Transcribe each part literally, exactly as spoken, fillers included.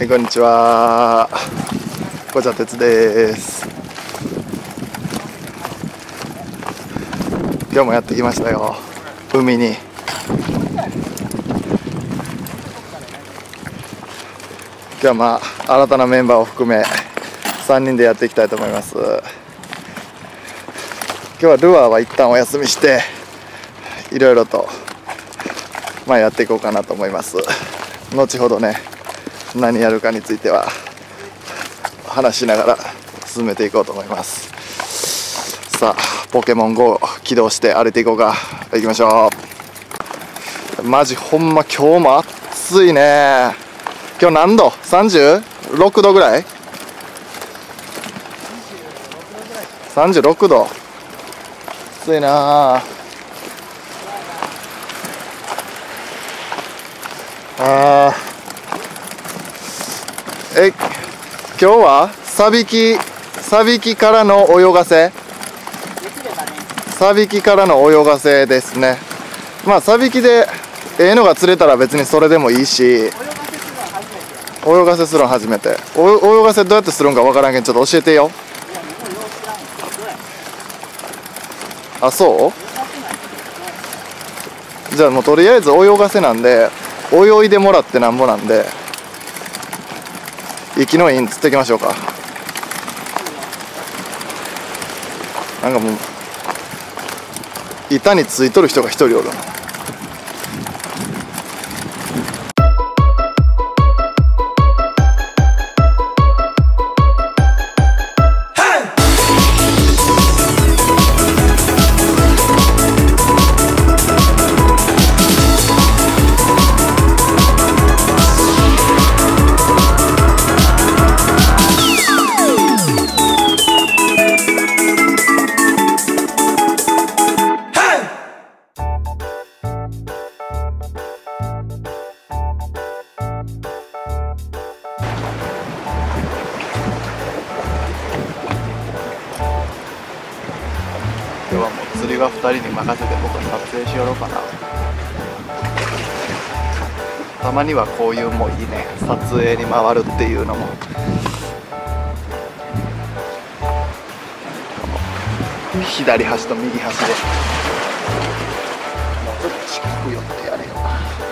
はい、こんにちは。こちら鉄です。今日もやってきましたよ、海に。今日はまあ新たなメンバーを含めさんにんでやっていきたいと思います。今日はルアーは一旦お休みしていろいろとまあやっていこうかなと思います。後ほどね、何やるかについては話しながら進めていこうと思います。さあ、ポケモン ゴー 起動して歩いていこうか。行きましょう。マジほんま今日も暑いね。今日何度 ?さんじゅうろく 度ぐらい ?さんじゅうろく 度。暑いなあ。あーえ今日はサビキサビキからの泳がせサビキからの泳がせですね。まあサビキでええのが釣れたら別にそれでもいいし、泳がせするの初めて。お泳がせどうやってするんかわからんけん、ちょっと教えてよ。あ、そうじゃあもうとりあえず泳がせなんで泳いでもらってなんぼなんで、生きのいいん釣っていきましょうか。なんかもう板についとる人が一人おるな。今日はもう釣りはふたりに任せて僕は撮影しよろうかな。たまにはこういうもいいね、撮影に回るっていうのも。左端と右端でもうちょっと近く寄ってやれよ。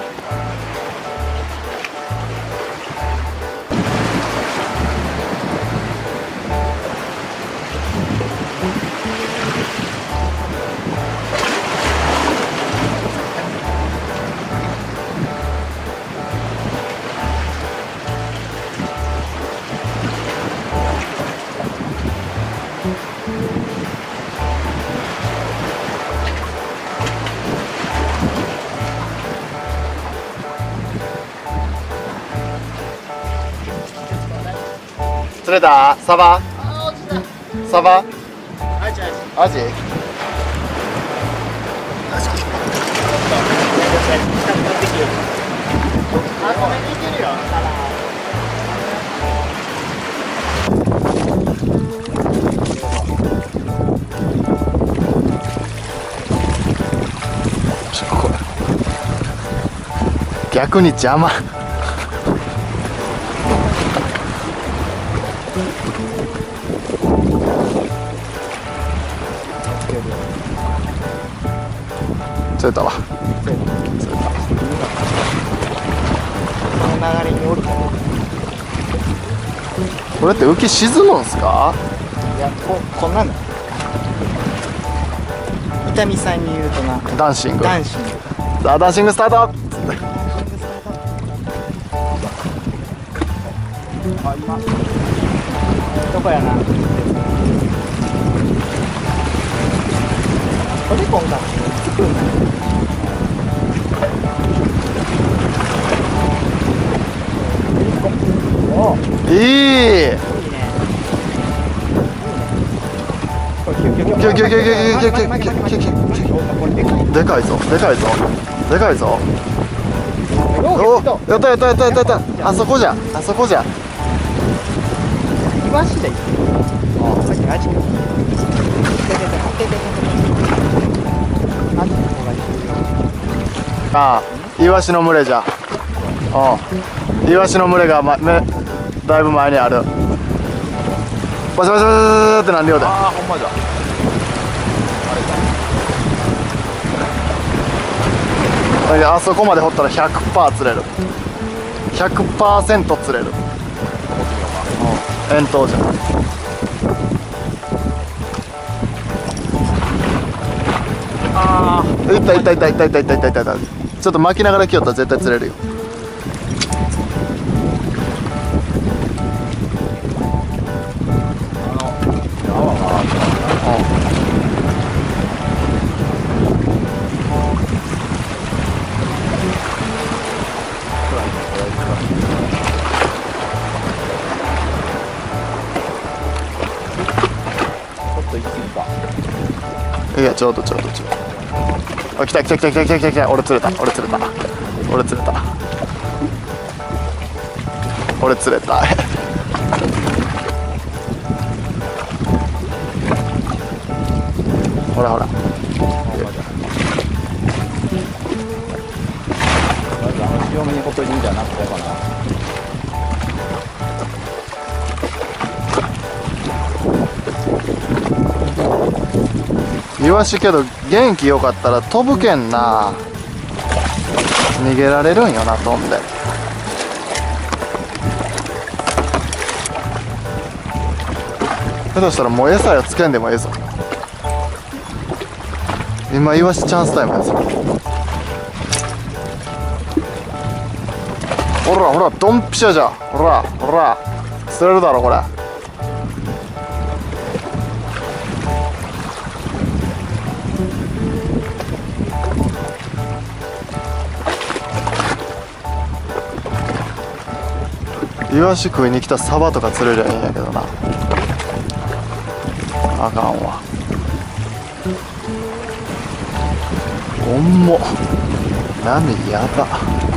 釣れた？サバ？サバ？アジ？アジ？逆に邪魔。釣れたわ。釣れた。釣れた。この流れにおるかも。これって浮き沈むんすか？ いや、ここんなの。伊丹さんに言うとな。 ダンシング。 ダンシング。 さあダンシングスタート。 あ、今。どこやな。これこんか。おいい。いいね。でかいぞ、でかいぞ、でかいぞ。お、やったやったやったやったやった。あそこじゃ、あそこじゃ。 イワシで。あ、さっきアジか。 ああ、イワシの群れじゃ。ああ、 イワシの群れが、ま、ね、だいぶ前にある。バシャバシャバシャってなんでようで。 ああほんまだ。 あれだ。あそこまで掘ったら ひゃくパーセント 釣れる。 ひゃくパーセント 釣れる。うん、遠投じゃん。 ああいったいったいったいったいったいったいったいった。ちょっと巻きながら来よったら絶対釣れるよ。いや、ちょうどちょうどちょうど。あ、来た来た来た来た来た来た来た。俺釣れた俺釣れた俺釣れた俺釣れた。ほらほら。 まずあの強めにほっといてみたいなこうかな。 イワシけど元気よかったら飛ぶけんな。逃げられるんよな、飛んで。下手したらもう餌やつけんでもええぞ。今イワシチャンスタイムやぞ。ほらほらドンピシャじゃん。ほらほら釣れるだろこれ。イワシ食いに来たサバとか釣れりゃいいんやけどな。あかんわ。重っ。波やば。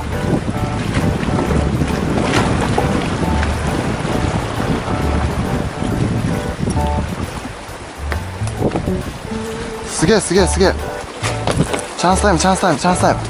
すげえすげえすげえ。チャンスタイムチャンスタイムチャンスタイム。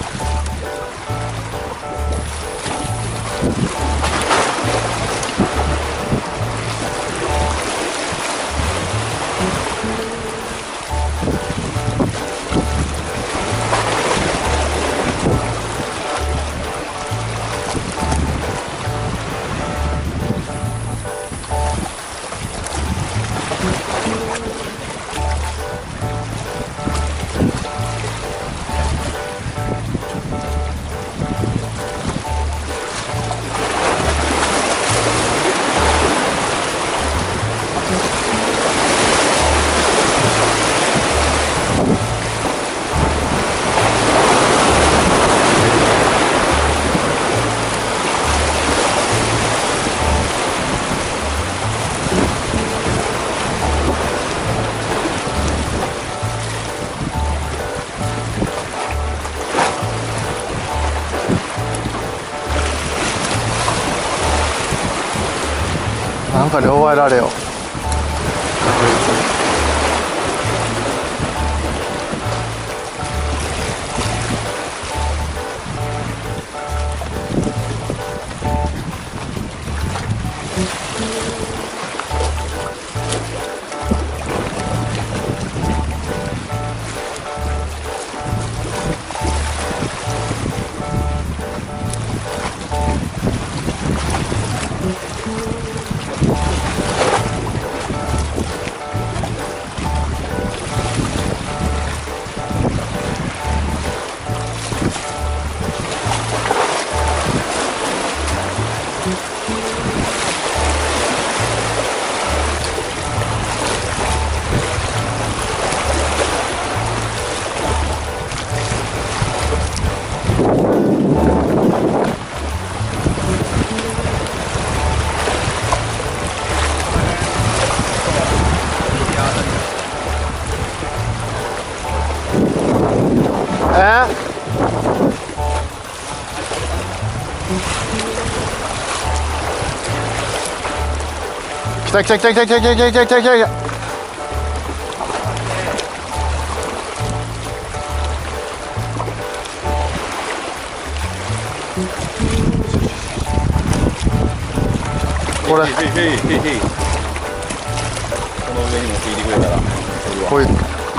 なんか両替られよ。え来た来た来た来た来た来た来た来た来た来た。 これへいへいへいへいへい。この上にもついてくれたらこういう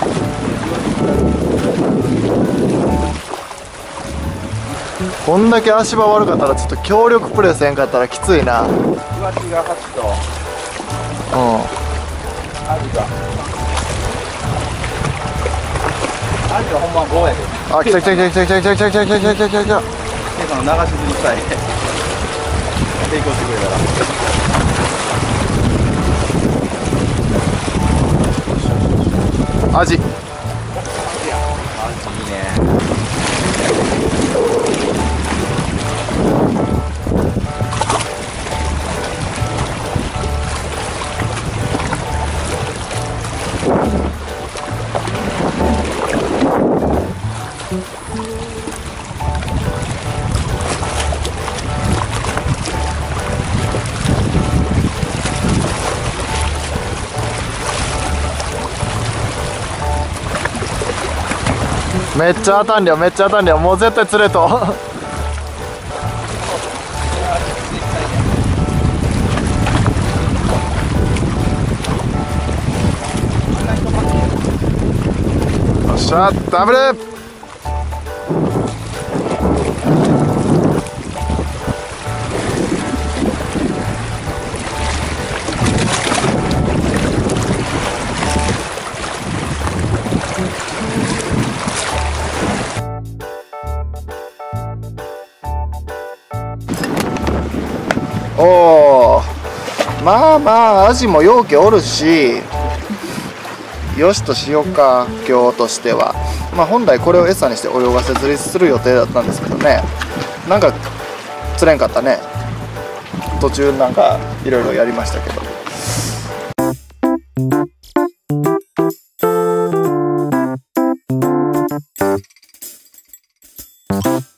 こんだけ足場悪かったらちょっと強力プレスせんかったらきついな。うん。 浮気がはちとアジがアジはほんまごやけど、 あ、来た来た来た来た来た来た来た来た来た来た来た来た来た。 ケイさんの流し釣りさえ提供してくれたら。 アジ。 アジいいね。 めっちゃ当たんりゃめっちゃ当たんりゃもう絶対釣れとよっしゃダブル。おお、まあまあアジもようけおるし、よしとしようか今日としては。まあ本来これを餌にして泳がせ釣りする予定だったんですけどね、なんか釣れんかったね。途中なんかいろいろやりましたけど。